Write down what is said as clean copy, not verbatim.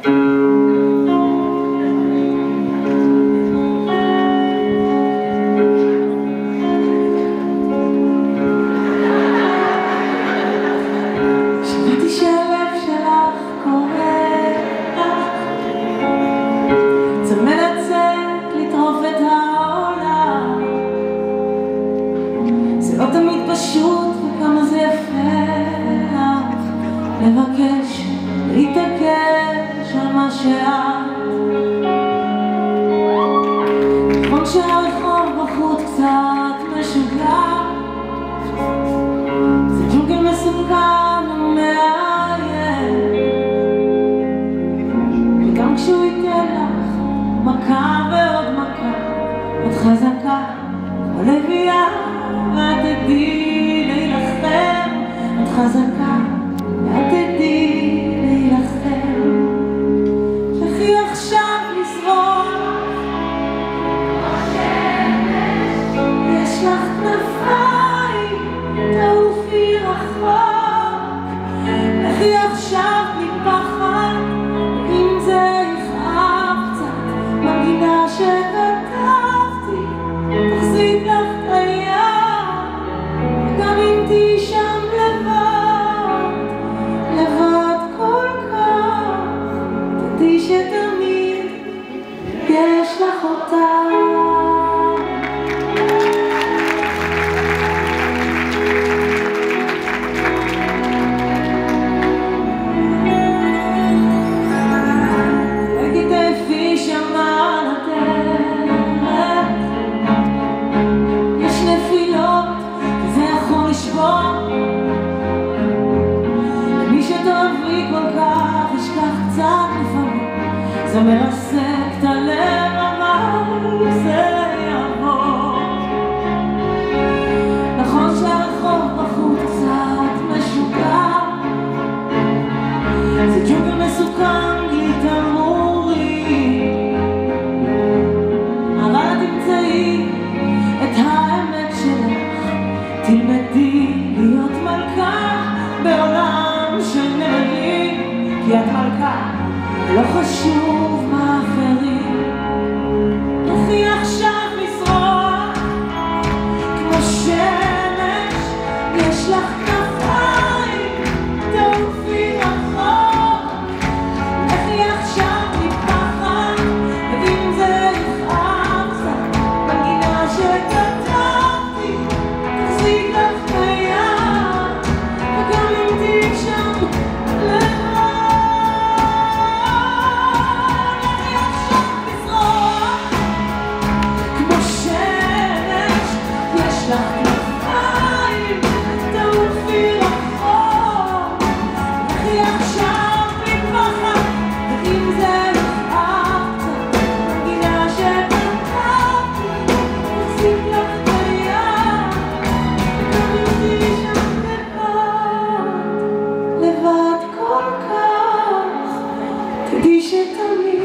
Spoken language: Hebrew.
לא תמיד פשוט וכמה זה יפה לך לבקש להתעקש על מה שאת. נכון שהרחוב בחוץ קצת משוגע, זה ג'ונגל מסוכן ומאיים, וגם כשהוא ייתן לך מכה ועוד מכה את חזקה ולביאה ואת תדעי להילחם, את חזקה ואת תדעי להילחם. לכי עכשיו לזרוח יש לך כנפיים, תעופי רחוק. לכי עכשיו מפחד אם זה יכאב קצת, מנגינה שכתבתי תחזיק לך את היד, וגם אם תהיי שם לבד כל כך, תדעי שתמיד יש לך אותה. זה מרסק את הלב אבל זה יעבור. נכון שהרחוב בחוץ קצת משוגע, זה ג'ונגל מסוכן בלי תמרורים, אבל את תמצאי את האמת שלך, תלמדי להיות מלכה בעולם של נמלים, כי את מלכה לא חשוב מה אחרים. לכי עכשיו לזרוח כמו שמש, יש לך כנפיים, תעופי רחוק. לכי עכשיו מפחד ואם זה יכאב קצת, מנגינה שכתבתי תחזיק לך את היד, וגם אם תהיי שם תדעי שתמיד